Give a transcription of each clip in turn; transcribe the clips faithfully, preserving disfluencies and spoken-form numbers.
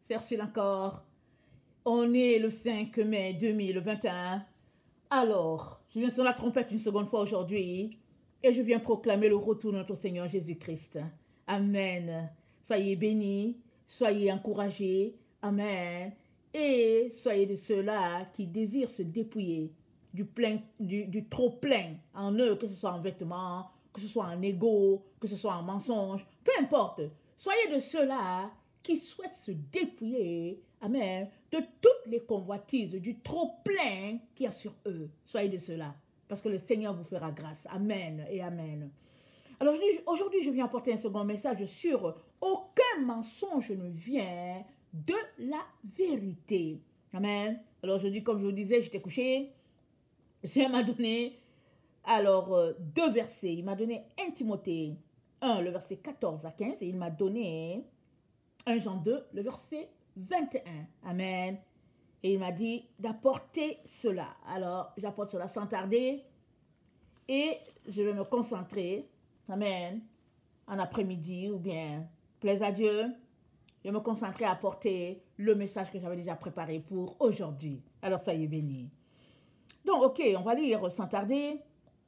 c'est Ursule encore. On est le cinq mai deux mille vingt et un. Alors, je viens sur la trompette une seconde fois aujourd'hui et je viens proclamer le retour de notre Seigneur Jésus-Christ. Amen. Soyez bénis, soyez encouragés. Amen. Et soyez de ceux-là qui désirent se dépouiller du, plein, du, du trop plein en eux, que ce soit en vêtements, que ce soit en ego, que ce soit en mensonge, peu importe. Soyez de ceux-là qui souhaitent se dépouiller, amen, de toutes les convoitises, du trop plein qu'il y a sur eux. Soyez de ceux-là, parce que le Seigneur vous fera grâce. Amen et amen. Alors aujourd'hui, je viens apporter un second message sur aucun mensonge ne vient de la vérité. Amen. Alors aujourd'hui, comme je vous disais, j'étais couché. Le Seigneur m'a donné alors euh, deux versets. Il m'a donné un Timothée un, le verset quatorze à quinze, et il m'a donné un Jean deux, le verset vingt et un. Amen. Et il m'a dit d'apporter cela. Alors, j'apporte cela sans tarder. Et je vais me concentrer, amen, en après-midi ou bien, plaise à Dieu, je vais me concentrer à apporter le message que j'avais déjà préparé pour aujourd'hui. Alors, soyez bénis. Donc, ok, on va lire sans tarder.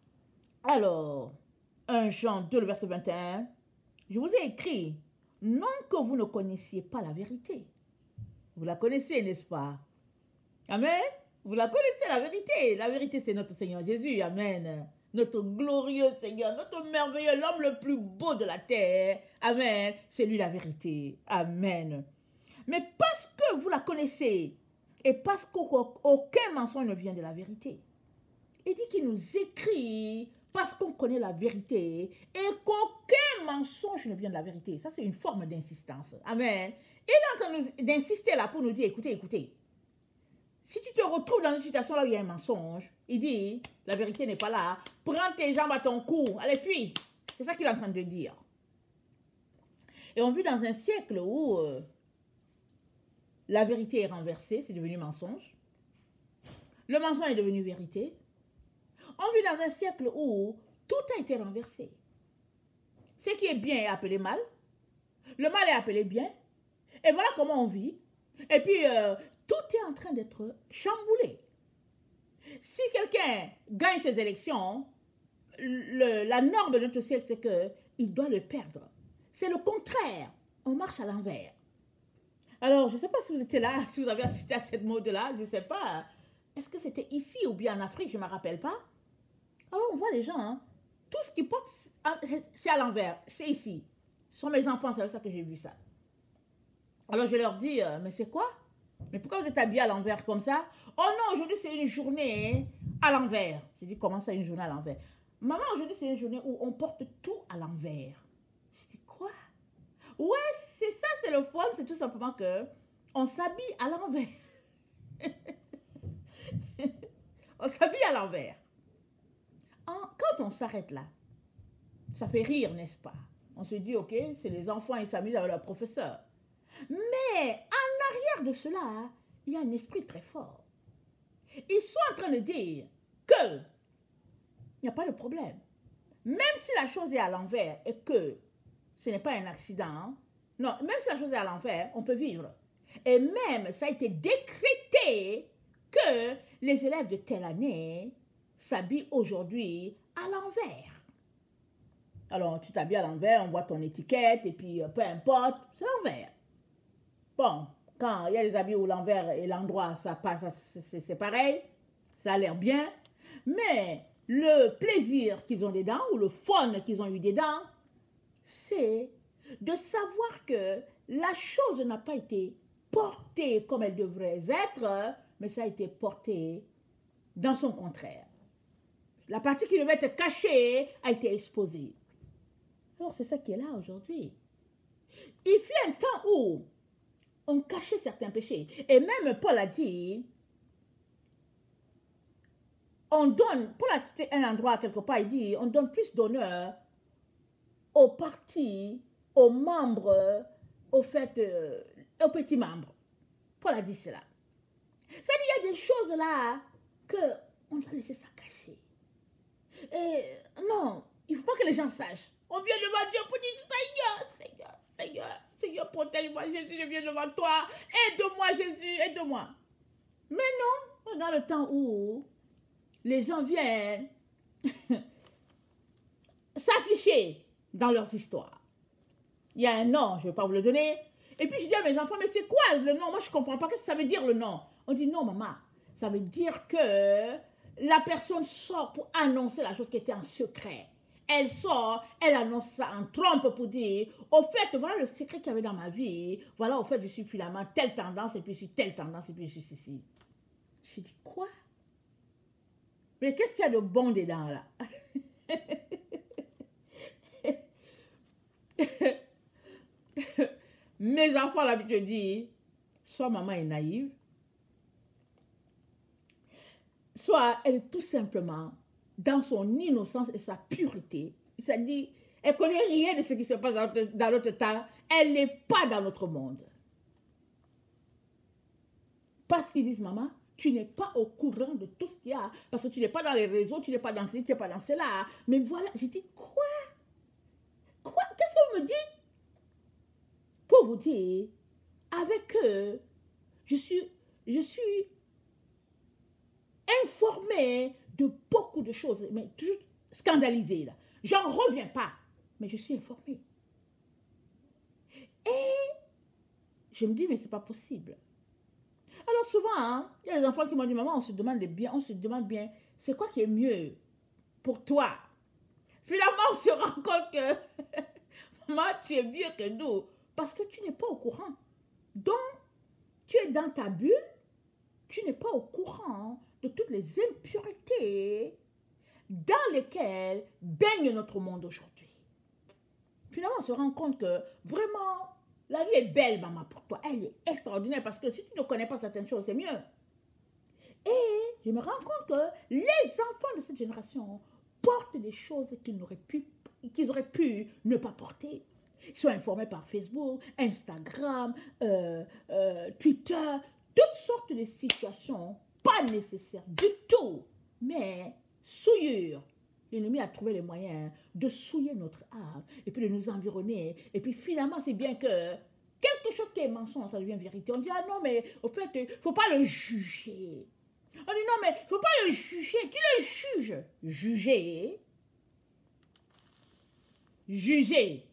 Alors, un Jean deux, le verset vingt et un. Je vous ai écrit, non que vous ne connaissiez pas la vérité. Vous la connaissez, n'est-ce pas? Amen. Vous la connaissez, la vérité. La vérité, c'est notre Seigneur Jésus. Amen. Notre glorieux Seigneur, notre merveilleux, l'homme le plus beau de la terre. Amen. C'est lui la vérité. Amen. Mais parce que vous la connaissez et parce qu'aucun mensonge ne vient de la vérité, il dit qu'il nous écrit parce qu'on connaît la vérité et qu'aucun mensonge ne vient de la vérité. Ça, c'est une forme d'insistance. Amen. Il est en train d'insister là pour nous dire, écoutez, écoutez, si tu te retrouves dans une situation là où il y a un mensonge, il dit, la vérité n'est pas là, prends tes jambes à ton cou, allez, fuis. C'est ça qu'il est en train de dire. Et on vit dans un siècle où euh, la vérité est renversée, c'est devenu mensonge. Le mensonge est devenu vérité. On vit dans un siècle où tout a été renversé. Ce qui est bien est appelé mal, le mal est appelé bien, et voilà comment on vit. Et puis, euh, tout est en train d'être chamboulé. Si quelqu'un gagne ses élections, le, la norme de notre siècle, c'est qu'il doit le perdre. C'est le contraire. On marche à l'envers. Alors, je ne sais pas si vous étiez là, si vous avez assisté à cette mode-là, je ne sais pas. Est-ce que c'était ici ou bien en Afrique, je ne me rappelle pas. Alors, on voit les gens, hein, tout ce qu'ils portent, c'est à l'envers, c'est ici. Ce sont mes enfants, c'est ça que j'ai vu ça. Alors, je leur dis, euh, mais c'est quoi? Mais pourquoi vous êtes habillés à l'envers comme ça? Oh non, aujourd'hui c'est une journée à l'envers. J'ai dit, comment ça une journée à l'envers? Maman, aujourd'hui c'est une journée où on porte tout à l'envers. J'ai dit, quoi? Ouais, c'est ça, c'est le fun, c'est tout simplement que on s'habille à l'envers. On s'habille à l'envers. Quand on s'arrête là, ça fait rire, n'est-ce pas? On se dit, ok, c'est les enfants, ils s'amusent avec leur professeur. Mais en arrière de cela, il y a un esprit très fort. Ils sont en train de dire que il n'y a pas de problème. Même si la chose est à l'envers et que ce n'est pas un accident, non, même si la chose est à l'envers, on peut vivre. Et même, ça a été décrété que les élèves de telle année s'habillent aujourd'hui à l'envers. Alors, tu t'habilles à l'envers, on voit ton étiquette et puis peu importe, c'est l'envers. Bon, quand il y a les habits où l'envers et l'endroit, ça passe, c'est pareil, ça a l'air bien. Mais le plaisir qu'ils ont dedans, ou le fun qu'ils ont eu dedans, c'est de savoir que la chose n'a pas été portée comme elle devrait être, mais ça a été porté dans son contraire. La partie qui devait être cachée a été exposée. Alors c'est ça qui est là aujourd'hui. Il fut un temps où on cachait certains péchés. Et même Paul a dit, on donne, Paul a cité un endroit quelque part, il dit, on donne plus d'honneur aux partis, aux membres, au fait, euh, aux petits membres. Paul a dit cela. C'est-à-dire, il y a des choses là que on doit laisser ça cacher. Et non, il ne faut pas que les gens sachent. On vient devant Dieu pour dire, Seigneur, Seigneur, Seigneur, Seigneur, protège-moi, Jésus, je viens devant toi. Aide-moi, Jésus, aide-moi. Mais non, dans le temps où les gens viennent s'afficher dans leurs histoires. Il y a un nom, je ne vais pas vous le donner. Et puis je dis à mes enfants, mais c'est quoi le nom? Moi, je ne comprends pas. Qu'est-ce que ça veut dire le nom? On dit, non, maman, ça veut dire que la personne sort pour annoncer la chose qui était en secret. Elle sort, elle annonce ça en trompe pour dire, au fait, voilà le secret qu'il y avait dans ma vie. Voilà, au fait, je suis finalement telle tendance, et puis je suis telle tendance, et puis je suis ceci. Je dis, quoi? Mais qu'est-ce qu'il y a de bon dedans, là? Mes enfants, l'habitude dit, soit maman est naïve, soit elle est tout simplement dans son innocence et sa pureté. C'est-à-dire, elle ne connaît rien de ce qui se passe dans notre temps. Elle n'est pas dans notre monde. Parce qu'ils disent, maman, tu n'es pas au courant de tout ce qu'il y a. Parce que tu n'es pas dans les réseaux, tu n'es pas dans ci, tu n'es pas dans cela. Mais voilà, j'ai dit, quoi? Quoi? Qu'est-ce que vous me dites? Pour vous dire, avec eux, je suis, je suis informée de beaucoup de choses, mais toujours scandalisée là. J'en reviens pas, mais je suis informée. Et je me dis, mais c'est pas possible. Alors souvent, hein, il y a des enfants qui m'ont dit, maman, on se demande bien, on se demande bien, c'est quoi qui est mieux pour toi? Finalement, on se rend compte que, maman, tu es mieux que nous, parce que tu n'es pas au courant. Donc, tu es dans ta bulle, tu n'es pas au courant de toutes les impuretés dans lesquelles baigne notre monde aujourd'hui. Finalement, on se rend compte que vraiment, la vie est belle, maman, pour toi. Elle est extraordinaire parce que si tu ne connais pas certaines choses, c'est mieux. Et je me rends compte que les enfants de cette génération portent des choses qu'ils n'auraient pu, qu'ils auraient pu ne pas porter. Ils sont informés par Facebook, Instagram, euh, euh, Twitter, toutes sortes de situations pas nécessaires du tout, mais souillure. L'ennemi a trouvé les moyens de souiller notre âme et puis de nous environner. Et puis finalement, c'est bien que quelque chose qui est mensonge, ça devient vérité. On dit, ah non, mais au fait, il ne faut pas le juger. On dit, non, mais il ne faut pas le juger. Qui le juge? Juger. Juger.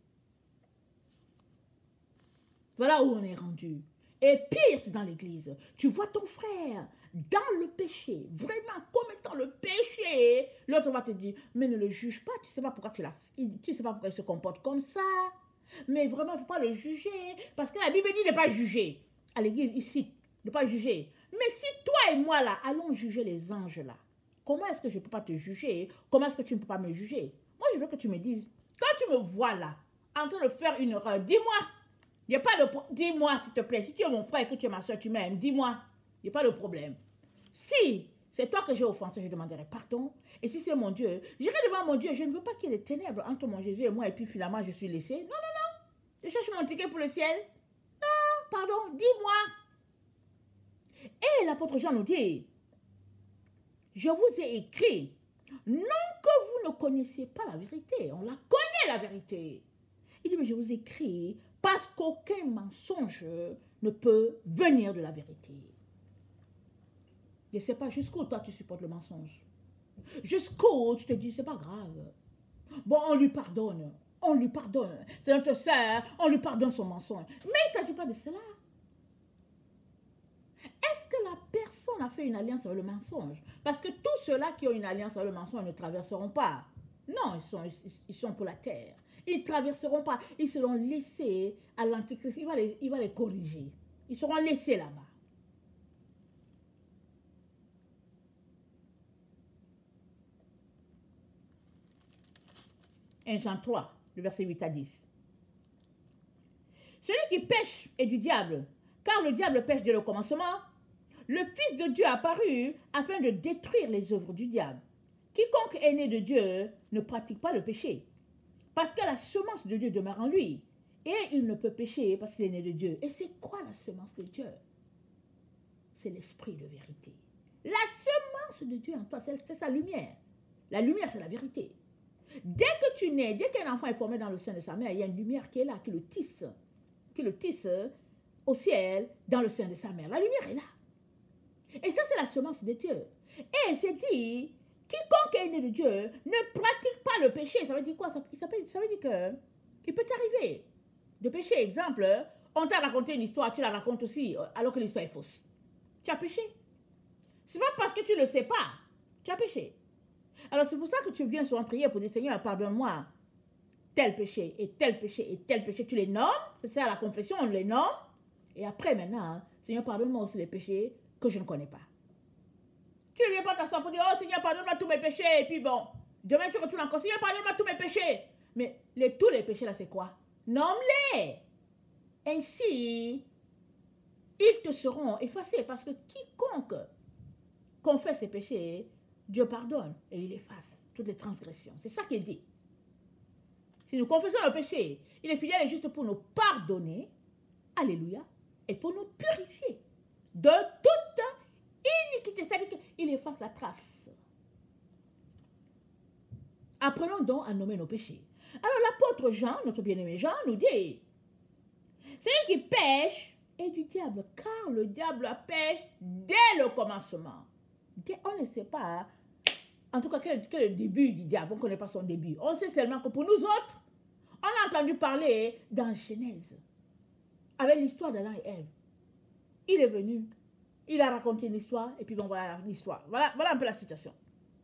Voilà où on est rendu. Et pire, c'est dans l'église. Tu vois ton frère dans le péché, vraiment commettant le péché. L'autre va te dire, mais ne le juge pas. Tu ne sais pas pourquoi tu l'as. Tu sais pas pourquoi il se comporte comme ça. Mais vraiment, il ne faut pas le juger. Parce que la Bible dit de ne pas juger. À l'église, ici, de ne pas juger. Mais si toi et moi, là, allons juger les anges, là, comment est-ce que je ne peux pas te juger? Comment est-ce que tu ne peux pas me juger? Moi, je veux que tu me dises, quand tu me vois là, en train de faire une erreur, dis-moi. Il n'y a pas de problème. Dis-moi, s'il te plaît, si tu es mon frère et que tu es ma soeur, tu m'aimes, dis-moi. Il n'y a pas de problème. Si c'est toi que j'ai offensé, je demanderai pardon. Et si c'est mon Dieu, j'irai devant mon Dieu. Je ne veux pas qu'il y ait des ténèbres entre mon Jésus et moi, et puis finalement, je suis laissé. Non, non, non. Je cherche mon ticket pour le ciel. Non, pardon, dis-moi. Et l'apôtre Jean nous dit, je vous ai écrit, non que vous ne connaissiez pas la vérité. On la connaît, la vérité. Il dit, mais je vous écris parce qu'aucun mensonge ne peut venir de la vérité. Je ne sais pas jusqu'où toi tu supportes le mensonge. Jusqu'où tu te dis, c'est pas grave. Bon, on lui pardonne. On lui pardonne. C'est notre sœur, on lui pardonne son mensonge. Mais il ne s'agit pas de cela. Est-ce que la personne a fait une alliance avec le mensonge? Parce que tous ceux-là qui ont une alliance avec le mensonge ne traverseront pas. Non, ils sont, ils sont pour la terre. Ils ne traverseront pas. Ils seront laissés à l'Antichrist. Il va les, il va les corriger. Ils seront laissés là-bas. un Jean trois, le verset huit à dix. Celui qui pêche est du diable, car le diable pêche dès le commencement. Le Fils de Dieu est apparu afin de détruire les œuvres du diable. Quiconque est né de Dieu ne pratique pas le péché, parce que la semence de Dieu demeure en lui. Et il ne peut pécher parce qu'il est né de Dieu. Et c'est quoi la semence de Dieu? C'est l'esprit de vérité. La semence de Dieu en toi, c'est sa lumière. La lumière, c'est la vérité. Dès que tu nais, dès qu'un enfant est formé dans le sein de sa mère, il y a une lumière qui est là, qui le tisse, qui le tisse au ciel dans le sein de sa mère. La lumière est là. Et ça, c'est la semence de Dieu. Et c'est dit, quiconque est né de Dieu ne pratique pas le péché. Ça veut dire quoi? Ça, ça, veut, ça veut dire que il peut t'arriver de pécher. Exemple, on t'a raconté une histoire, tu la racontes aussi, alors que l'histoire est fausse. Tu as péché. C'est pas parce que tu ne le sais pas. Tu as péché. Alors c'est pour ça que tu viens souvent prier pour dire, Seigneur, pardonne-moi tel péché et tel péché et tel péché. Tu les nommes. C'est ça la confession, on les nomme. Et après maintenant, Seigneur, pardonne-moi aussi les péchés que je ne connais pas. Tu ne viens pas t'asseoir pour dire, oh Seigneur, pardonne-moi tous mes péchés. Et puis bon, demain tu retournes encore, Seigneur, pardonne-moi tous mes péchés. Mais les, tous les péchés là, c'est quoi? Nomme-les. Ainsi, ils te seront effacés. Parce que quiconque confesse ses péchés, Dieu pardonne et il efface toutes les transgressions. C'est ça qu'il dit. Si nous confessons le péché, il est fidèle et juste pour nous pardonner, alléluia, et pour nous purifier de toute iniquité. C'est-à-dire qu'il efface la trace. Apprenons donc à nommer nos péchés. Alors l'apôtre Jean, notre bien-aimé Jean, nous dit, celui qui pêche est du diable, car le diable pêche dès le commencement. On ne sait pas, en tout cas, que, que le début du diable, on ne connaît pas son début. On sait seulement que pour nous autres, on a entendu parler dans Genèse, avec l'histoire d'Adam et Ève. Il est venu, il a raconté une histoire, et puis bon, voilà l'histoire. Voilà, voilà un peu la situation.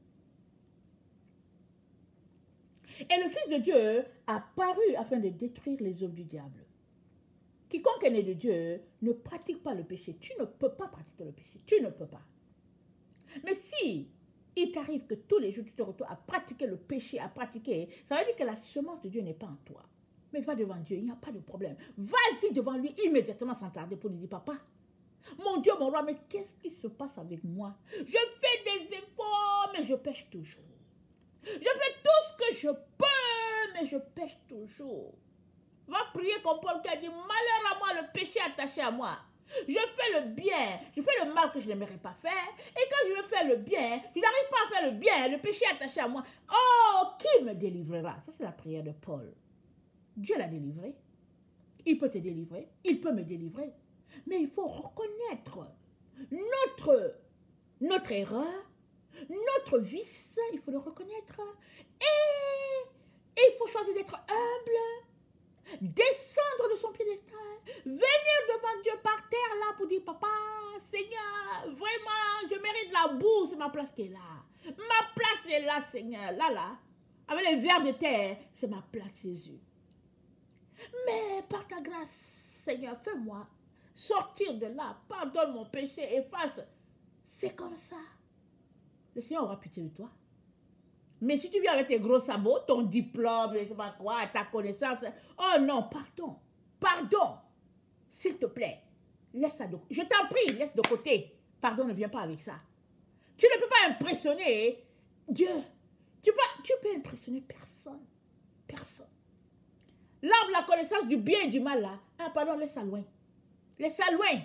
Et le Fils de Dieu a paru afin de détruire les œuvres du diable. Quiconque est né de Dieu ne pratique pas le péché. Tu ne peux pas pratiquer le péché. Tu ne peux pas. Mais si il t'arrive que tous les jours tu te retrouves à pratiquer le péché, à pratiquer, ça veut dire que la semence de Dieu n'est pas en toi. Mais va devant Dieu, il n'y a pas de problème. Vas-y devant lui immédiatement sans tarder pour lui dire, papa, mon Dieu, mon roi, mais qu'est-ce qui se passe avec moi? Je fais des efforts, mais je pêche toujours. Je fais tout ce que je peux, mais je pêche toujours. Va prier comme Paul qui a dit, malheur à moi, le péché attaché à moi. Je fais le bien, je fais le mal que je n'aimerais pas faire. Et quand je veux faire le bien, je n'arrive pas à faire le bien, le péché est attaché à moi. Oh, qui me délivrera? Ça, c'est la prière de Paul. Dieu l'a délivré. Il peut te délivrer, il peut me délivrer. Mais il faut reconnaître notre, notre erreur, notre vice, il faut le reconnaître. Et, et il faut choisir d'être humble, descendre de son piédestal, venir devant Dieu par terre là pour dire, papa, Seigneur, vraiment, je mérite la boue, c'est ma place qui est là. Ma place est là, Seigneur, là, là, avec les vers de terre, c'est ma place, Jésus. Mais par ta grâce, Seigneur, fais-moi sortir de là, pardonne mon péché, efface. C'est comme ça. Le Seigneur aura pitié de toi. Mais si tu viens avec tes gros sabots, ton diplôme, je ne sais pas quoi, ta connaissance, oh non, pardon, pardon, s'il te plaît, laisse ça de côté. Je t'en prie, laisse de côté. Pardon, ne viens pas avec ça. Tu ne peux pas impressionner Dieu. Tu peux, tu peux impressionner personne. Personne. L'arbre de la connaissance du bien et du mal, là, ah, pardon, laisse ça loin. Laisse ça loin.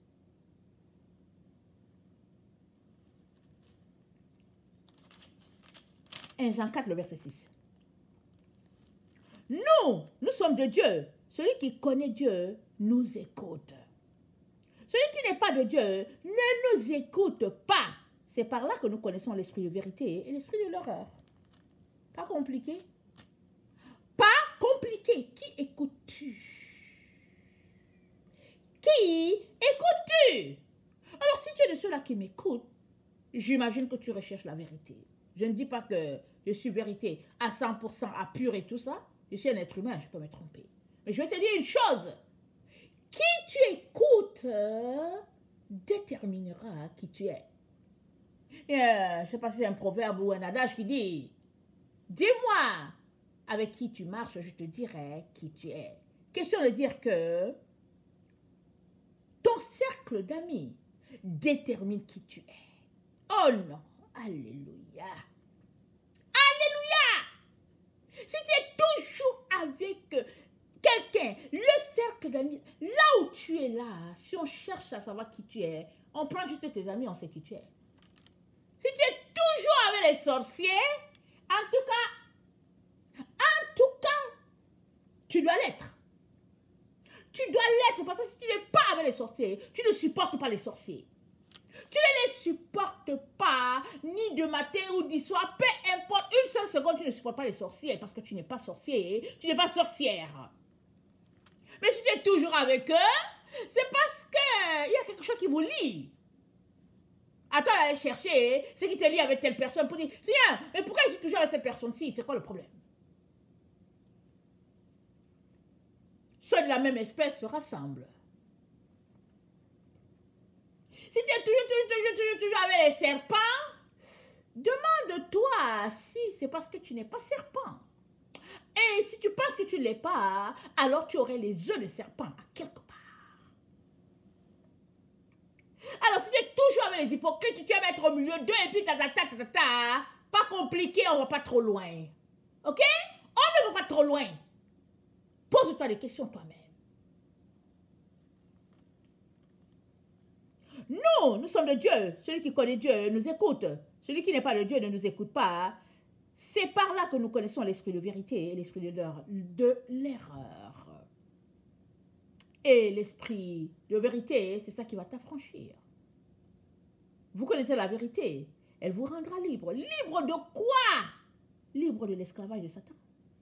un Jean quatre, le verset six. Nous, nous sommes de Dieu. Celui qui connaît Dieu nous écoute. Celui qui n'est pas de Dieu ne nous écoute pas. C'est par là que nous connaissons l'esprit de vérité et l'esprit de l'erreur. Pas compliqué. Pas compliqué. Qui écoutes-tu? Qui écoutes-tu? Alors si tu es de ceux-là qui m'écoutent, j'imagine que tu recherches la vérité. Je ne dis pas que je suis vérité à cent pour cent, à pur et tout ça. Je suis un être humain, je peux me tromper. Mais je vais te dire une chose. Qui tu écoutes euh, déterminera qui tu es. Et, euh, je ne sais pas si c'est un proverbe ou un adage qui dit, dis-moi avec qui tu marches, je te dirai qui tu es. Question de dire que ton cercle d'amis détermine qui tu es. Oh non, alléluia. Alléluia. Si tu es toujours avec quelqu'un, le cercle d'amis, là où tu es là, si on cherche à savoir qui tu es, on prend juste tes amis, on sait qui tu es. Si tu es toujours avec les sorciers, en tout cas, Tu dois l'être. Tu dois l'être parce que si tu n'es pas avec les sorciers, tu ne supportes pas les sorciers. Tu ne les supportes pas, ni de matin ou du soir, peu importe, une seule seconde, tu ne supportes pas les sorciers parce que tu n'es pas sorcier, tu n'es pas sorcière. Mais si tu es toujours avec eux, c'est parce qu'il y a quelque chose qui vous lie. À toi d'aller chercher ce qui te lie avec telle personne pour dire, Seigneur, mais pourquoi je suis toujours avec cette personne-ci? C'est quoi le problème? Ceux de la même espèce se rassemblent. Si tu es toujours, toujours, toujours, toujours, toujours avec les serpents, demande-toi si c'est parce que tu n'es pas serpent. Et si tu penses que tu ne l'es pas, alors tu aurais les œufs de serpent à quelque part. Alors si tu es toujours avec les hypocrites, tu vas mettre au milieu d'eux et puis ta ta ta ta ta ta. Pas compliqué, on ne va pas trop loin. Ok? On ne va pas trop loin. Pose-toi des questions toi-même. Nous, nous sommes de Dieu. Celui qui connaît Dieu nous écoute. Celui qui n'est pas de Dieu ne nous écoute pas. C'est par là que nous connaissons l'esprit de vérité et l'esprit de l'erreur. Et l'esprit de vérité, c'est ça qui va t'affranchir. Vous connaissez la vérité. Elle vous rendra libre. Libre de quoi? Libre de l'esclavage de Satan.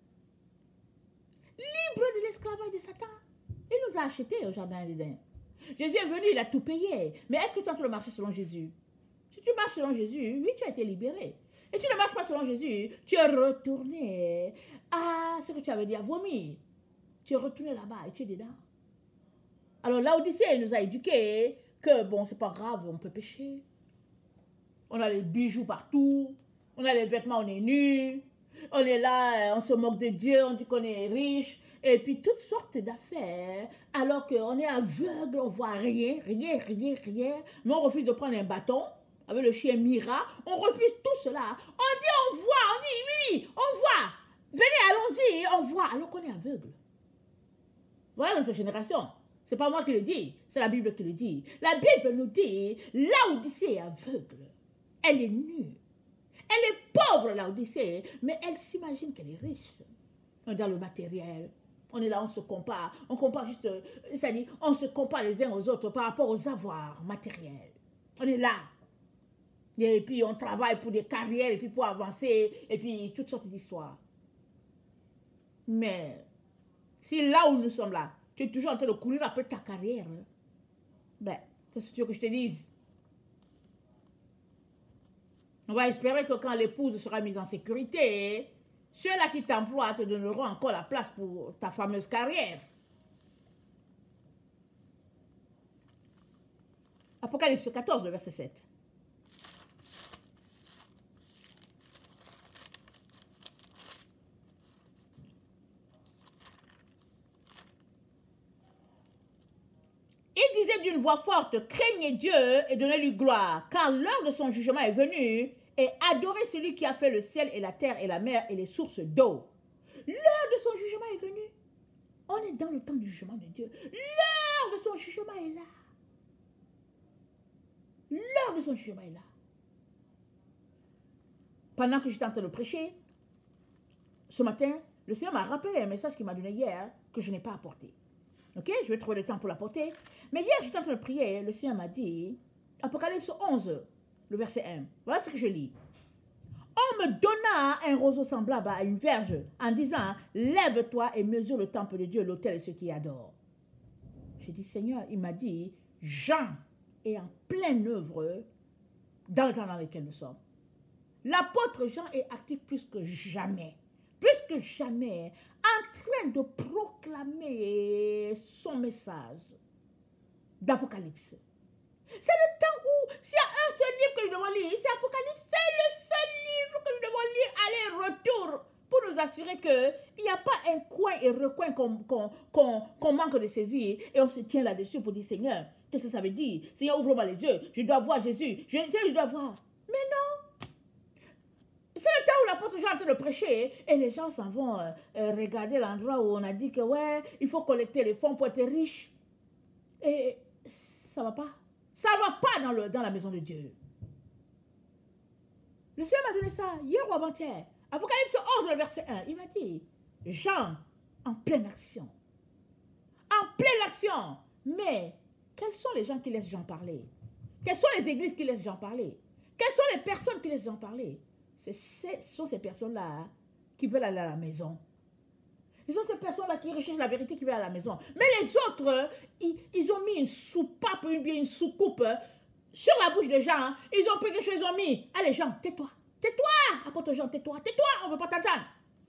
Libre de l'esclavage de Satan. Il nous a achetés au jardin d'Éden. Jésus est venu, il a tout payé. Mais est-ce que tu es en train de marcher selon Jésus? Si tu marches selon Jésus, oui, tu as été libéré. Et tu ne marches pas selon Jésus, tu es retourné à ce que tu avais dit, à vomir. Tu es retourné là-bas et tu es dedans. Alors l'Odyssée nous a éduqués que bon, c'est pas grave, on peut pécher. On a les bijoux partout, on a les vêtements, on est nus. On est là, on se moque de Dieu, on dit qu'on est riche. Et puis toutes sortes d'affaires, alors qu'on est aveugle, on ne voit rien, rien, rien, rien. Mais on refuse de prendre un bâton avec le chien Mira. On refuse tout cela. On dit on voit, on dit oui, oui, on voit. Venez, allons-y, on voit, alors qu'on est aveugle. Voilà notre génération. Ce n'est pas moi qui le dis, c'est la Bible qui le dit. La Bible nous dit, l'Odyssée est aveugle. Elle est nue. Elle est pauvre, l'Odyssée, mais elle s'imagine qu'elle est riche. On est dans le matériel. On est là, on se compare. On compare juste, c'est-à-dire, on se compare les uns aux autres par rapport aux avoirs matériels. On est là. Et puis, on travaille pour des carrières, et puis pour avancer, et puis toutes sortes d'histoires. Mais, si là où nous sommes là, tu es toujours en train de courir après ta carrière, hein, ben, qu'est-ce que tu veux que je te dise? On va espérer que quand l'épouse sera mise en sécurité, ceux-là qui t'emploient te donneront encore la place pour ta fameuse carrière. Apocalypse quatorze, le verset sept. Il disait d'une voix forte, craignez Dieu et donnez-lui gloire, car l'heure de son jugement est venue, et adorez celui qui a fait le ciel et la terre et la mer et les sources d'eau. L'heure de son jugement est venue. On est dans le temps du jugement de Dieu. L'heure de son jugement est là. L'heure de son jugement est là. Pendant que j'étais en train de prêcher, ce matin, le Seigneur m'a rappelé un message qu'il m'a donné hier que je n'ai pas apporté. Ok, je vais trouver le temps pour l'apporter. Mais hier, j'étais en train de prier, le Seigneur m'a dit, Apocalypse onze, le verset un. Voilà ce que je lis. On me donna un roseau semblable à une verge en disant, lève-toi et mesure le temple de Dieu, l'autel et ceux qui y adorent. J'ai dit, Seigneur, il m'a dit, Jean est en pleine œuvre dans le temps dans lequel nous sommes. L'apôtre Jean est actif plus que jamais. Plus que jamais, en train de proclamer son message d'Apocalypse. C'est le temps où, s'il y a un seul livre que nous devons lire, c'est Apocalypse. C'est le seul livre que nous devons lire aller-retour pour nous assurer qu'il n'y a pas un coin et recoin qu'on qu'on, qu'on, qu'on manque de saisir et on se tient là-dessus pour dire, Seigneur, qu'est-ce que ça veut dire? Seigneur, ouvre-moi les yeux, je dois voir Jésus, je, je dois voir. Mais non! C'est le temps où l'apôtre Jean est en train de prêcher et les gens s'en vont euh, euh, regarder l'endroit où on a dit que ouais, il faut collecter les fonds pour être riche. Et ça ne va pas. Ça ne va pas dans, le, dans la maison de Dieu. Le Seigneur m'a donné ça hier ou avant-hier. Apocalypse onze, le verset un. Il m'a dit, Jean en pleine action. En pleine action. Mais, quels sont les gens qui laissent Jean parler? Quelles sont les églises qui laissent Jean parler? Quelles sont les personnes qui laissent Jean parler? Ce sont ces personnes-là qui veulent aller à la maison. Ce sont ces personnes-là qui recherchent la vérité, qui veulent aller à la maison. Mais les autres, ils, ils ont mis une soupape, une, une soucoupe sur la bouche des gens. Ils ont pris quelque chose, ils ont mis. Allez, Jean, tais-toi. Tais-toi. Apporte aux gens, tais-toi. Tais-toi, on ne veut pas t'entendre.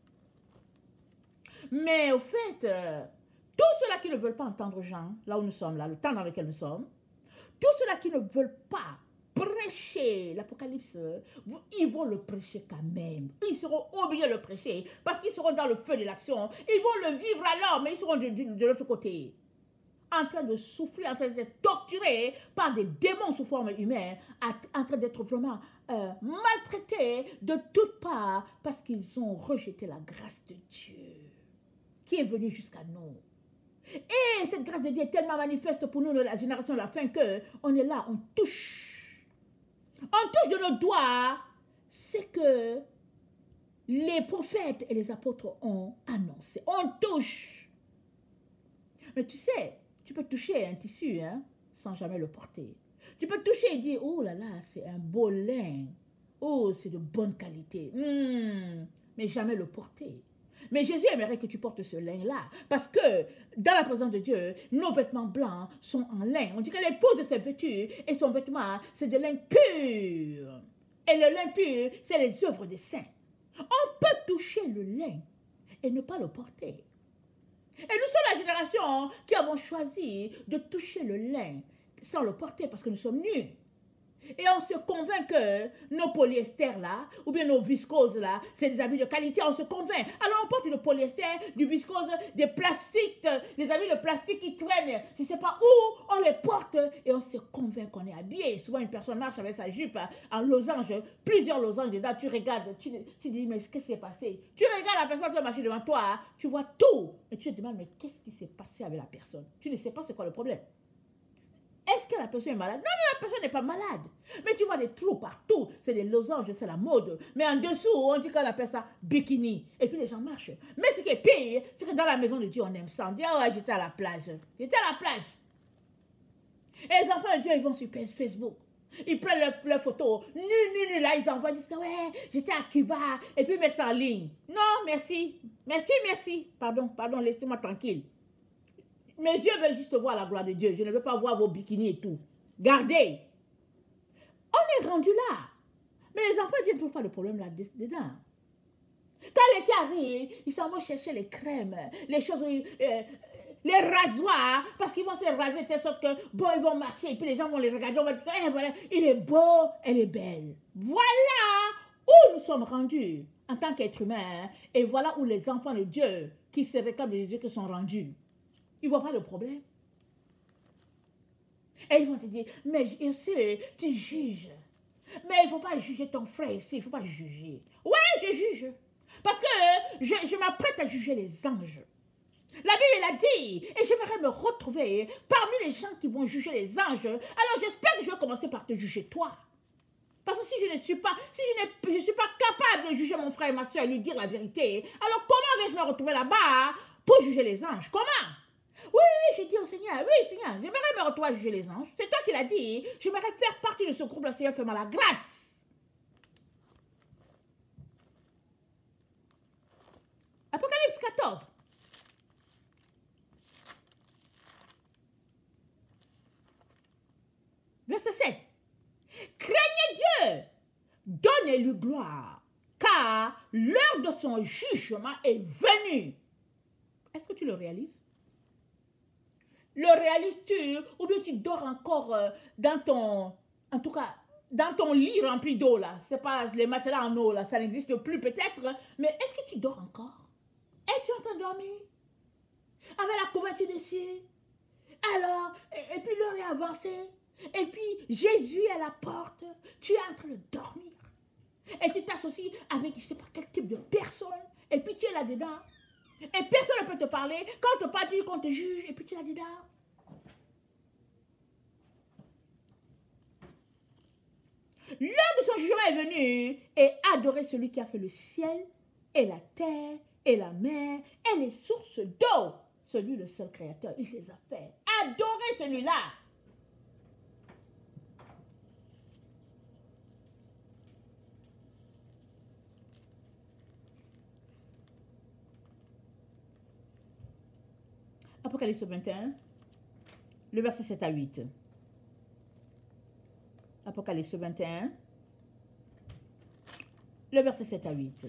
Mais au fait, euh, tous ceux-là qui ne veulent pas entendre Jean, là où nous sommes, là, le temps dans lequel nous sommes, tous ceux-là qui ne veulent pas prêcher l'Apocalypse, ils vont le prêcher quand même. Ils seront obligés de le prêcher parce qu'ils seront dans le feu de l'action. Ils vont le vivre alors, mais ils seront de, de, de l'autre côté. En train de souffrir, en train d'être torturés par des démons sous forme humaine, en train d'être vraiment euh, maltraités de toutes parts parce qu'ils ont rejeté la grâce de Dieu qui est venue jusqu'à nous. Et cette grâce de Dieu est tellement manifeste pour nous de la génération de la fin que on est là, on touche. On touche de nos doigts ce que les prophètes et les apôtres ont annoncé. On touche. Mais tu sais, tu peux toucher un tissu hein, sans jamais le porter. Tu peux toucher et dire, oh là là, c'est un beau lin. Oh, c'est de bonne qualité. Mmh, mais jamais le porter. Mais Jésus aimerait que tu portes ce lin-là. Parce que dans la présence de Dieu, nos vêtements blancs sont en lin. On dit que l'épouse de ses vêtus et son vêtement, c'est de lin pur. Et le lin pur, c'est les œuvres des saints. On peut toucher le lin et ne pas le porter. Et nous sommes la génération qui avons choisi de toucher le lin sans le porter parce que nous sommes nus. Et on se convainc que nos polyesters là, ou bien nos viscoses là, c'est des habits de qualité, on se convainc. Alors on porte du polyester, du viscose, des plastiques, des habits de plastique qui traînent, je ne sais pas où, on les porte et on se convainc qu'on est habillé. Souvent une personne marche avec sa jupe en losange, plusieurs losanges dedans, tu regardes, tu, tu dis mais qu'est-ce qui s'est passé? Tu regardes la personne qui marche devant toi, tu vois tout, et tu te demandes mais qu'est-ce qui s'est passé avec la personne? Tu ne sais pas c'est quoi le problème. Est-ce que la personne est malade? Non, non, la personne n'est pas malade. Mais tu vois des trous partout. C'est des losanges, c'est la mode. Mais en dessous, on dit qu'on appelle ça bikini. Et puis les gens marchent. Mais ce qui est pire, c'est que dans la maison de Dieu, on aime ça. On dit, oh, j'étais à la plage. J'étais à la plage. Et les enfants de Dieu, ils vont sur Facebook. Ils prennent leurs leur photos. Nu, nu, nu, là, ils envoient, ils disent, ouais, j'étais à Cuba. Et puis ils mettent ça en ligne. Non, merci. Merci, merci. Pardon, pardon, laissez-moi tranquille. Mes yeux veulent juste voir la gloire de Dieu. Je ne veux pas voir vos bikinis et tout. Gardez. On est rendu là. Mais les enfants de Dieu ne trouvent pas de problème là-dedans. Quand l'été arrive, ils s'en vont chercher les crèmes, les choses, euh, les rasoirs, parce qu'ils vont se raser de telle sorte que, bon, ils vont marcher, et puis les gens vont les regarder, on va dire, eh, voilà, il est beau, elle est belle. Voilà où nous sommes rendus en tant qu'êtres humains, et voilà où les enfants de Dieu, qui se réclament de Jésus, qui sont rendus. Ils ne voient pas le problème. Et ils vont te dire, mais ici, tu juges. Mais il ne faut pas juger ton frère ici, il ne faut pas juger. Oui, je juge. Parce que je, je m'apprête à juger les anges. La Bible l'a dit, et j'aimerais me retrouver parmi les gens qui vont juger les anges. Alors j'espère que je vais commencer par te juger toi. Parce que si je ne suis pas, si je ne suis pas capable de juger mon frère et ma soeur et lui dire la vérité, alors comment vais-je me retrouver là-bas pour juger les anges? Comment? Oui, oui, j'ai dit au Seigneur, oui, Seigneur, j'aimerais me retrouver à juger les anges. C'est toi qui l'as dit. J'aimerais faire partie de ce groupe, le Seigneur, fais-moi la grâce. Apocalypse quatorze. Verset sept. Craignez Dieu, donnez-lui gloire, car l'heure de son jugement est venue. Est-ce que tu le réalises? Le réalises-tu ou bien tu dors encore euh, dans ton, en tout cas, dans ton lit rempli d'eau là? C'est pas les matelas en eau là, ça n'existe plus peut-être, mais est-ce que tu dors encore? Es-tu en train de dormir? Avec la couverture dessus? Alors, et, et puis l'heure est avancée, et puis Jésus est à la porte, tu es en train de dormir, et tu t'associes avec je ne sais pas quel type de personne, et puis tu es là-dedans. Et personne ne peut te parler. Quand on te parle, tu dis qu'on te juge. Et puis tu es là-dedans. L'heure de son jugement est venue. Et adorez celui qui a fait le ciel et la terre et la mer et les sources d'eau. Celui, le seul créateur, il les a fait. Adorez celui-là. Apocalypse vingt et un, le verset sept à huit. Apocalypse vingt et un, le verset sept à huit.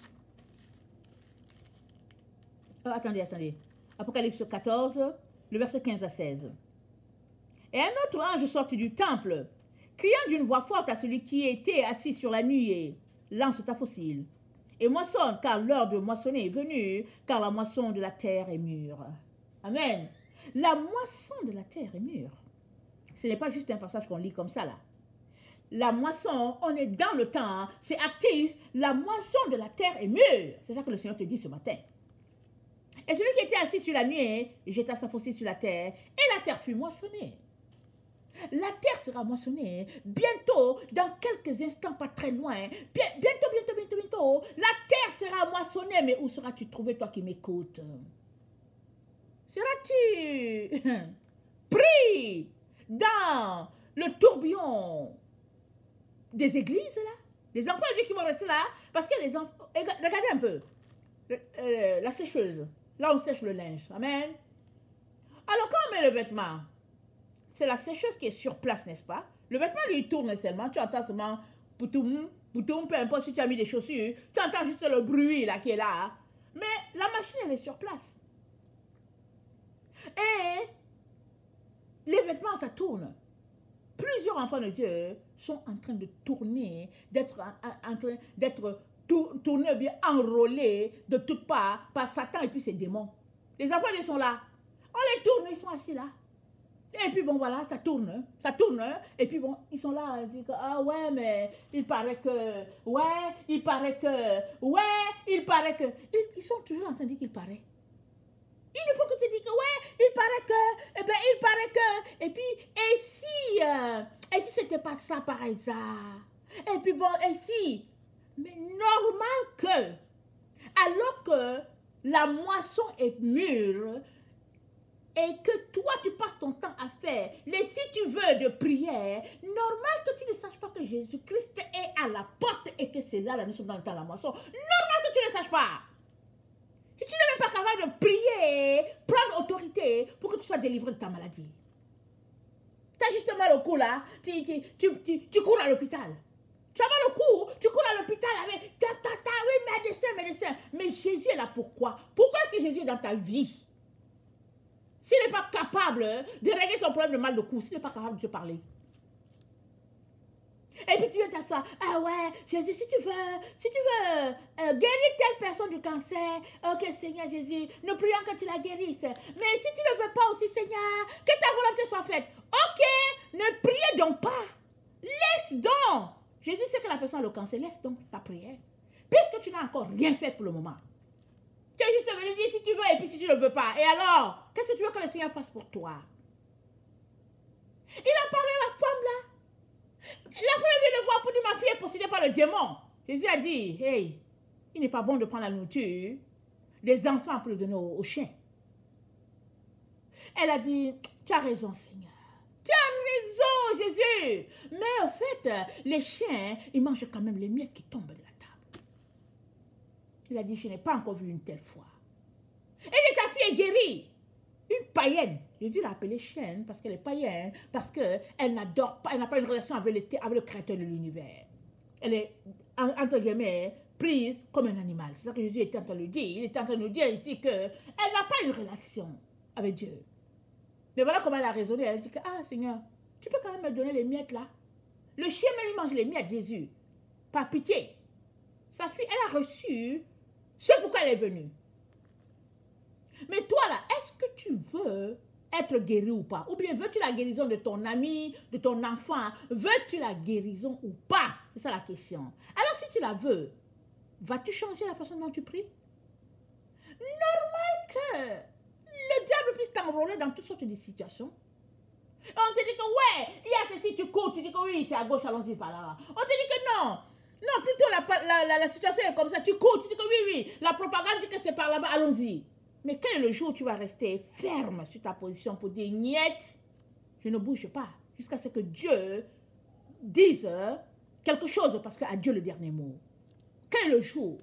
Oh, attendez, attendez. Apocalypse quatorze, le verset quinze à seize. Et un autre ange sortit du temple, criant d'une voix forte à celui qui était assis sur la nuée, lance ta fossile, et moissonne, car l'heure de moissonner est venue, car la moisson de la terre est mûre. Amen. La moisson de la terre est mûre. Ce n'est pas juste un passage qu'on lit comme ça là. La moisson, on est dans le temps, c'est actif. La moisson de la terre est mûre. C'est ça que le Seigneur te dit ce matin. Et celui qui était assis sur la nuée jeta sa fossile sur la terre, et la terre fut moissonnée. La terre sera moissonnée bientôt, dans quelques instants, pas très loin. Bientôt, bientôt, bientôt, bientôt, la terre sera moissonnée. Mais où seras-tu trouvé, toi qui m'écoutes? Seras-tu pris dans le tourbillon des églises là? Les enfants de Dieu qui vont rester là, parce que les enfants, regardez un peu, euh, la sécheuse, là on sèche le linge, amen. Alors quand on met le vêtement, c'est la sécheuse qui est sur place, n'est-ce pas? Le vêtement lui tourne seulement, tu entends seulement poutoum, poutoum, peu importe si tu as mis des chaussures, tu entends juste le bruit là qui est là, mais la machine elle est sur place. Et les vêtements, ça tourne. Plusieurs enfants de Dieu sont en train de tourner, d'être en, en train d'être tournés, bien enrôlés de toutes parts par Satan et puis ses démons. Les enfants de Dieu sont là. On les tourne, ils sont assis là. Et puis bon, voilà, ça tourne, ça tourne. Et puis bon, ils sont là, ils disent que, ah ouais, mais il paraît que, ouais, il paraît que, ouais, il paraît que. Ils, ils sont toujours en train de dire qu'il paraît. Il faut que tu te dises que, ouais, il paraît que, eh ben, il paraît que, et puis, et si, euh, et si c'était pas ça par hasard? Et puis bon, et si? Mais normal que, alors que la moisson est mûre, et que toi, tu passes ton temps à faire les si tu veux de prière, normal que tu ne saches pas que Jésus-Christ est à la porte et que c'est là, là, nous sommes dans le temps de la moisson. Normal que tu ne saches pas. Si tu n'es même pas capable de prier, prendre autorité pour que tu sois délivré de ta maladie. Tu as juste mal au cou là, tu, tu, tu, tu, tu cours à l'hôpital. Tu as mal au cou, tu cours à l'hôpital avec ta, ta, ta, oui, médecin, médecin. Mais Jésus est là pourquoi? Pourquoi est-ce que Jésus est dans ta vie? S'il n'est pas capable de régler ton problème de mal de cou, s'il n'est pas capable de te parler. Et puis tu viens t'asseoir, ah ouais, Jésus, si tu veux, si tu veux euh, guérir telle personne du cancer, ok Seigneur Jésus, nous prions que tu la guérisses. Mais si tu ne veux pas aussi Seigneur, que ta volonté soit faite, ok, ne priez donc pas. Laisse donc. Jésus sait que la personne a le cancer, laisse donc ta prière. Puisque tu n'as encore rien fait pour le moment. Tu es juste venu dire si tu veux et puis si tu ne veux pas. Et alors, qu'est-ce que tu veux que le Seigneur fasse pour toi? Il a parlé à la femme là. La femme vient le voir pour dire ma fille est possédée par le démon. Jésus a dit, hey, il n'est pas bon de prendre la nourriture des enfants pour le donner aux, aux chiens. Elle a dit, tu as raison Seigneur. Tu as raison Jésus. Mais en fait, les chiens, ils mangent quand même les miettes qui tombent de la table. Il a dit, je n'ai pas encore vu une telle fois. Et ta fille est guérie. Une païenne. Jésus l'a appelée chienne parce qu'elle est païenne, parce qu'elle n'adore pas, elle n'a pas une relation avec le, avec le créateur de l'univers. Elle est, entre guillemets, prise comme un animal. C'est ça que Jésus était en train de lui dire. Il était en train de nous dire ici qu'elle n'a pas une relation avec Dieu. Mais voilà comment elle a raisonné. Elle a dit que, ah Seigneur, tu peux quand même me donner les miettes là. Le chien même, il mange les miettes, Jésus. Par pitié. Sa fille, elle a reçu ce pourquoi elle est venue. Mais toi là, est-ce que tu veux être guéri ou pas? Ou bien veux-tu la guérison de ton ami, de ton enfant? Veux-tu la guérison ou pas? C'est ça la question. Alors si tu la veux, vas-tu changer la façon dont tu pries? Normal que le diable puisse t'enrôler dans toutes sortes de situations. On te dit que ouais, il y a ceci, tu cours, tu dis que oui, c'est à gauche, allons-y par là. On te dit que non, Non, plutôt la, la, la, la situation est comme ça. Tu cours, tu dis que oui, oui, la propagande dit que c'est par là-bas, allons-y. Mais quel est le jour où tu vas rester ferme sur ta position pour dire, niet, je ne bouge pas, jusqu'à ce que Dieu dise quelque chose, parce qu'à Dieu le dernier mot. Quel est le jour?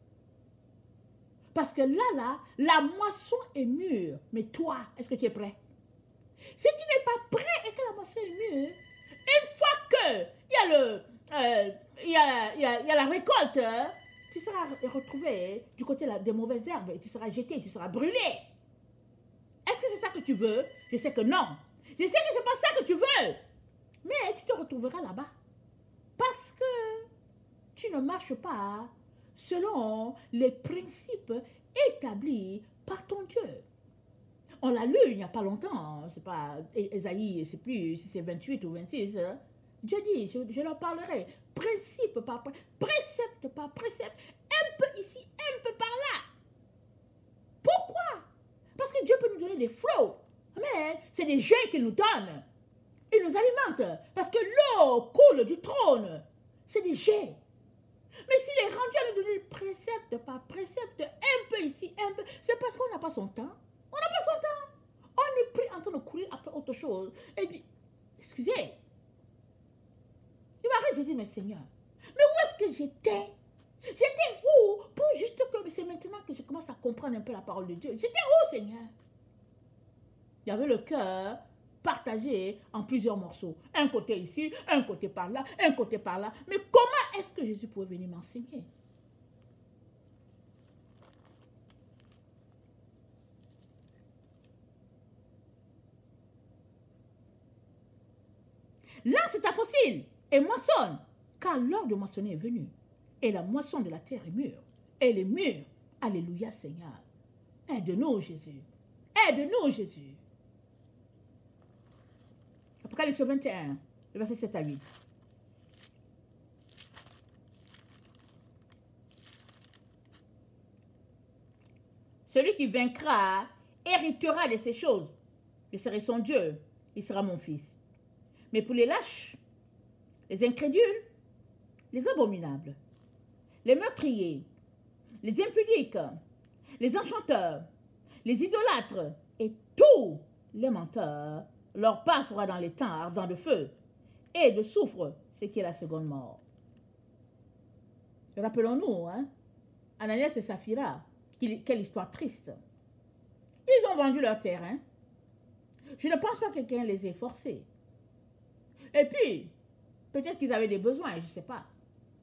Parce que là, là, la moisson est mûre. Mais toi, est-ce que tu es prêt? Si tu n'es pas prêt et que la moisson est mûre, une fois que il y a le, euh, il y a, il y a, il y a la récolte, tu seras retrouvé du côté des mauvaises herbes et tu seras jeté, tu seras brûlé. Est-ce que c'est ça que tu veux? Je sais que non. Je sais que c'est pas ça que tu veux. Mais tu te retrouveras là-bas. Parce que tu ne marches pas selon les principes établis par ton Dieu. On l'a lu il n'y a pas longtemps, c'est pas Ésaïe, je ne sais plus si c'est vingt-huit ou vingt-six. Dieu dit, je, je leur parlerai, principe par principe, précepte par précepte, un peu ici, un peu par là. Pourquoi? Parce que Dieu peut nous donner des flots, mais c'est des jets qu'il nous donne. Il nous alimente, parce que l'eau coule du trône, c'est des jets. Mais s'il est rendu à nous donner précepte par précepte, un peu ici, un peu, c'est parce qu'on n'a pas son temps. On n'a pas son temps. On est pris en train de courir après autre chose. Et puis, excusez. Il m'arrête, je dis, mais Seigneur, mais où est-ce que j'étais? J'étais où? Pour juste que, c'est maintenant que je commence à comprendre un peu la parole de Dieu. J'étais où, Seigneur? Il y avait le cœur partagé en plusieurs morceaux. Un côté ici, un côté par là, un côté par là. Mais comment est-ce que Jésus pouvait venir m'enseigner? Lance ta fossile et moissonne, car l'heure de moissonner est venue. Et la moisson de la terre est mûre. Elle est mûre. Alléluia, Seigneur. Aide-nous, Jésus. Aide-nous, Jésus. Apocalypse vingt et un, le verset sept à huit. Celui qui vaincra héritera de ces choses. Je serai son Dieu, il sera mon fils. Mais pour les lâches, les incrédules, les abominables, les meurtriers, les impudiques, les enchanteurs, les idolâtres et tous les menteurs, leur part sera dans les temps ardents de feu et de soufre, ce qui est la seconde mort. Rappelons-nous, hein, Ananias et Saphira, quelle histoire triste. Ils ont vendu leur terrain. Je ne pense pas que quelqu'un les ait forcés. Et puis, peut-être qu'ils avaient des besoins, je ne sais pas.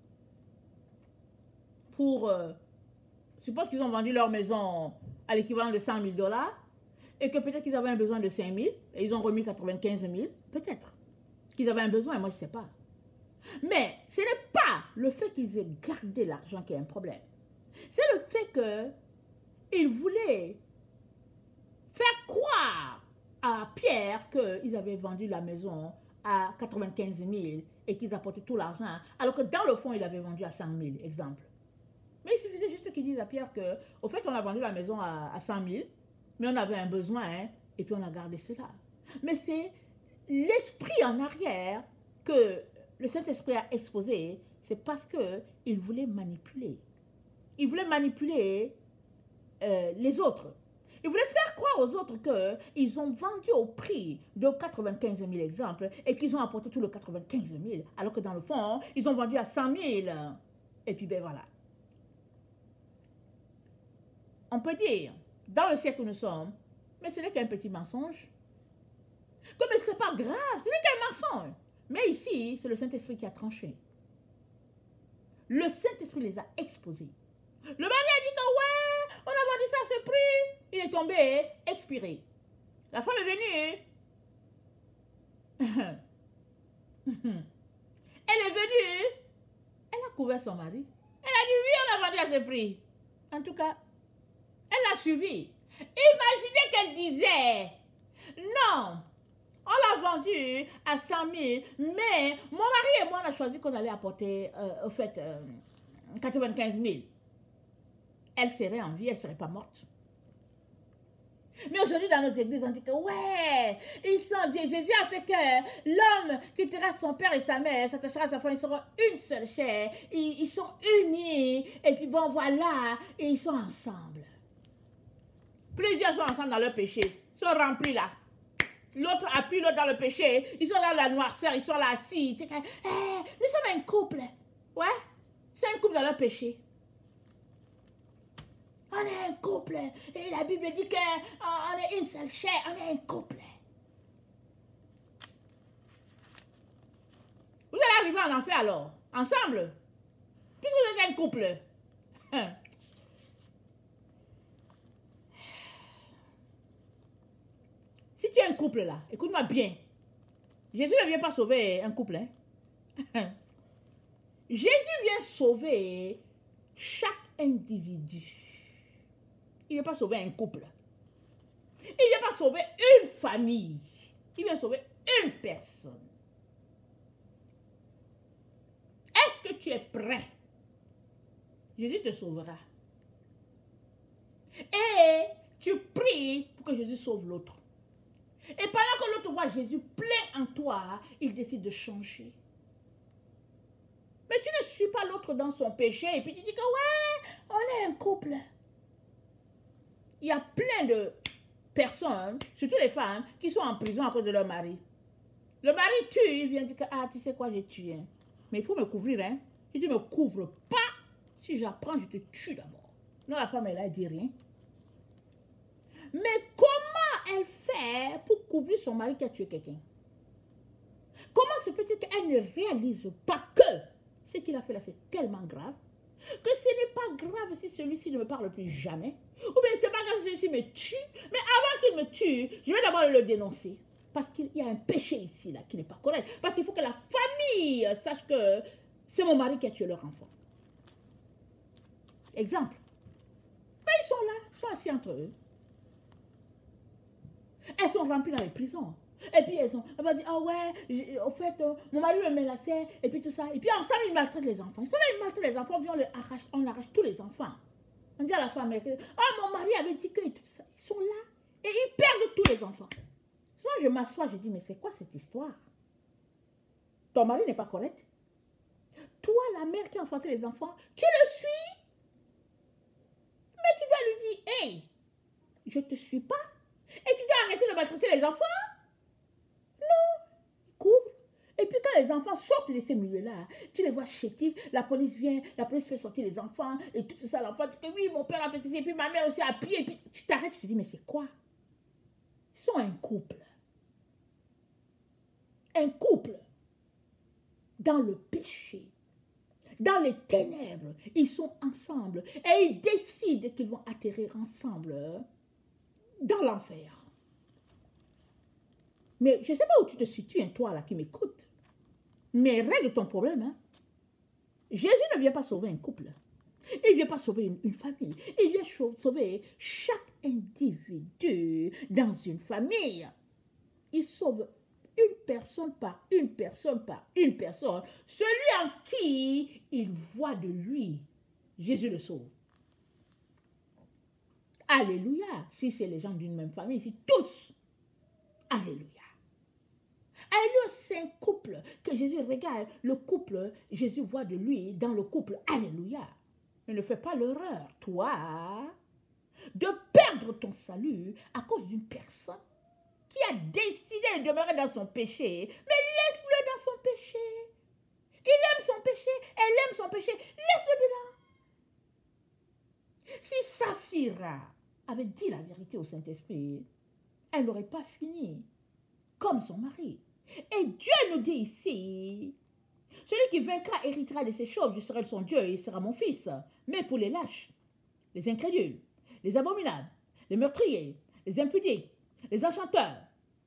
Pour, euh, je suppose qu'ils ont vendu leur maison à l'équivalent de cent mille dollars et que peut-être qu'ils avaient un besoin de cinq mille et ils ont remis quatre-vingt-quinze mille, peut-être. Qu'ils avaient un besoin, moi je ne sais pas. Mais ce n'est pas le fait qu'ils aient gardé l'argent qui est un problème. C'est le fait qu'ils voulaient faire croire à Pierre qu'ils avaient vendu la maison à quatre-vingt-quinze mille et qu'ils apportaient tout l'argent, alors que dans le fond, ils l'avaient vendu à cent mille, exemple. Mais il suffisait juste qu'ils disent à Pierre que, au fait, on a vendu la maison à, à cent mille, mais on avait un besoin, hein, et puis on a gardé cela. Mais c'est l'esprit en arrière que le Saint-Esprit a exposé, c'est parce qu'il voulait manipuler. Il voulait manipuler euh, les autres. Il voulait faire croire aux autres qu'ils ont vendu au prix de quatre-vingt-quinze mille exemples et qu'ils ont apporté tout le quatre-vingt-quinze mille, alors que dans le fond, ils ont vendu à cent mille. Et puis ben voilà. On peut dire, dans le siècle où nous sommes, mais ce n'est qu'un petit mensonge. Comme ce n'est pas grave, ce n'est qu'un mensonge. Mais ici, c'est le Saint-Esprit qui a tranché. Le Saint-Esprit les a exposés. Le mari a dit que ouais, on a vendu ça à ce prix. Il est tombé, expiré. La femme est venue. Elle est venue. Elle a couvert son mari. Elle a dit oui, on a vendu à ce prix. En tout cas, elle l'a suivi. Imaginez qu'elle disait non, on l'a vendu à cent mille, mais mon mari et moi, on a choisi qu'on allait apporter, euh, au fait, euh, quatre-vingt-quinze mille. Elle serait en vie, elle ne serait pas morte. Mais aujourd'hui, dans nos églises, on dit que ouais, ils sont, Jésus a fait que l'homme quittera son père et sa mère, s'attachera à sa femme, ils seront une seule chair. Ils, ils sont unis. Et puis bon, voilà, et ils sont ensemble. Plusieurs sont ensemble dans leur péché. Ils sont remplis là. L'autre appuie l'autre dans le péché. Ils sont dans la noirceur, ils sont là assis. C'est que, hey, nous sommes un couple. Ouais, c'est un couple dans leur péché. On est un couple. Et la Bible dit qu'on est une seule chair. On est un couple. Vous allez arriver en enfer alors, ensemble. Puisque vous êtes un couple. Si tu es un couple là, écoute-moi bien. Jésus ne vient pas sauver un couple. Hein? Jésus vient sauver chaque individu. Il ne vient pas sauver un couple. Il ne vient pas sauver une famille. Il vient sauver une personne. Est-ce que tu es prêt? Jésus te sauvera. Et tu pries pour que Jésus sauve l'autre. Et pendant que l'autre voit Jésus plein en toi, il décide de changer. Mais tu ne suis pas l'autre dans son péché et puis tu dis que ouais, on est un couple. Il y a plein de personnes, surtout les femmes, qui sont en prison à cause de leur mari. Le mari tue, il vient dire que ah, tu sais quoi, j'ai tué. Mais il faut me couvrir, hein. Si tu ne me couvres pas, si j'apprends, je te tue d'abord. Non, la femme, elle a dit rien. Mais comment elle fait pour couvrir son mari qui a tué quelqu'un? Comment se fait-il qu'elle ne réalise pas que ce qu'il a fait là, c'est tellement grave, que ce n'est pas grave si celui-ci ne me parle plus jamais, ou bien c'est pas grave si celui-ci me tue, mais avant qu'il me tue, je vais d'abord le dénoncer. Parce qu'il y a un péché ici, là, qui n'est pas correct. Parce qu'il faut que la famille sache que c'est mon mari qui a tué leur enfant. Exemple. Mais ils sont là, ils sont assis entre eux. Elles sont remplies dans les prisons. Et puis elles, sont, elles vont dire, ah oh ouais, au fait, euh, mon mari me menaçait, et puis tout ça. Et puis ensemble, ils maltraitent les enfants. Ils sont là, ils maltraitent les enfants, puis on, les arrache, on arrache tous les enfants. On dit à la femme, ah oh, mon mari avait dit que, et tout ça. Ils sont là, et ils perdent tous les enfants. Souvent, je m'assois, je dis, mais c'est quoi cette histoire? Ton mari n'est pas correct. Toi, la mère qui a enfanté les enfants, tu le suis. Mais tu dois lui dire, hey, je ne te suis pas. Et tu dois arrêter de maltraiter les enfants. Non, couvre. Et puis quand les enfants sortent de ces milieux-là, tu les vois chétifs, la police vient, la police fait sortir les enfants, et tout ça, l'enfant dit que oui, mon père a fait ceci, et puis ma mère aussi a pied, et puis tu t'arrêtes, tu te dis, mais c'est quoi? Ils sont un couple. Un couple. Dans le péché. Dans les ténèbres. Ils sont ensemble. Et ils décident qu'ils vont atterrir ensemble dans l'enfer. Mais je ne sais pas où tu te situes, hein, toi là qui m'écoutes. Mais règle ton problème. Hein. Jésus ne vient pas sauver un couple. Il ne vient pas sauver une, une famille. Il vient sauver chaque individu dans une famille. Il sauve une personne par une personne par une personne. Celui en qui il voit de lui, Jésus le sauve. Alléluia. Si c'est les gens d'une même famille, si tous. Alléluia. Alléluia, c'est un couple que Jésus regarde. Le couple, Jésus voit de lui dans le couple. Alléluia. Mais ne fais pas l'erreur, toi, de perdre ton salut à cause d'une personne qui a décidé de demeurer dans son péché. Mais laisse-le dans son péché. Il aime son péché. Elle aime son péché. Laisse-le dedans. Si Saphira avait dit la vérité au Saint-Esprit, elle n'aurait pas fini comme son mari. Et Dieu nous dit ici, celui qui vaincra héritera de ces choses, je serai son Dieu et il sera mon fils. Mais pour les lâches, les incrédules, les abominables, les meurtriers, les impudiques, les enchanteurs,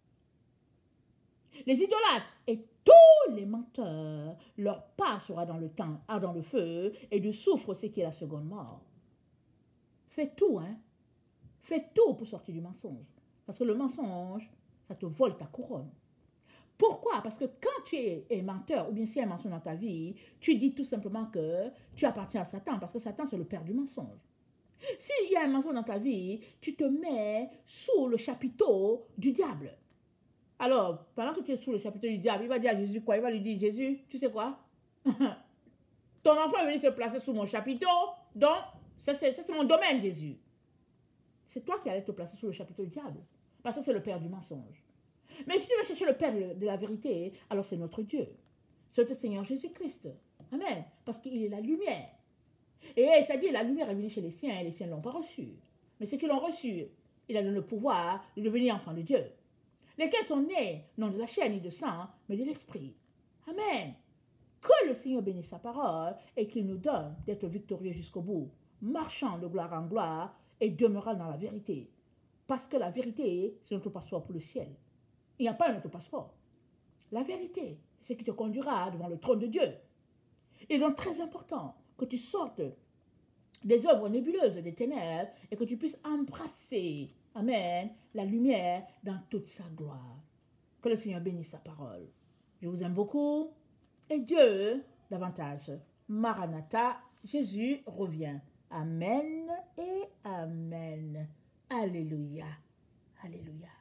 les idolâtres et tous les menteurs, leur part sera dans le temps, ah, dans le feu, et de souffre ce qui est la seconde mort. Fais tout, hein. Fais tout pour sortir du mensonge. Parce que le mensonge, ça te vole ta couronne. Pourquoi? Parce que quand tu es menteur, ou bien s'il y a un mensonge dans ta vie, tu dis tout simplement que tu appartiens à Satan, parce que Satan, c'est le père du mensonge. S'il y a un mensonge dans ta vie, tu te mets sous le chapiteau du diable. Alors, pendant que tu es sous le chapiteau du diable, il va dire à Jésus quoi? Il va lui dire, Jésus, tu sais quoi? Ton enfant est venu se placer sous mon chapiteau, donc ça c'est mon domaine, Jésus. C'est toi qui allais te placer sous le chapiteau du diable, parce que c'est le père du mensonge. Mais si tu veux chercher le père de la vérité, alors c'est notre Dieu. C'est notre Seigneur Jésus-Christ. Amen. Parce qu'il est la lumière. Et ça dit, la lumière est venue chez les siens, et les siens ne l'ont pas reçue. Mais ceux qui l'ont reçu, il a donné le pouvoir de devenir enfants de Dieu. Lesquels sont nés, non de la chair ni de sang, mais de l'esprit. Amen. Que le Seigneur bénisse sa parole et qu'il nous donne d'être victorieux jusqu'au bout, marchant de gloire en gloire et demeurant dans la vérité. Parce que la vérité, c'est notre passeport pour le ciel. Il n'y a pas un autre passeport. La vérité, c'est ce qui te conduira devant le trône de Dieu. Il est donc très important que tu sortes des œuvres nébuleuses des ténèbres et que tu puisses embrasser, amen, la lumière dans toute sa gloire. Que le Seigneur bénisse sa parole. Je vous aime beaucoup et Dieu davantage. Maranatha, Jésus revient. Amen et amen. Alléluia. Alléluia.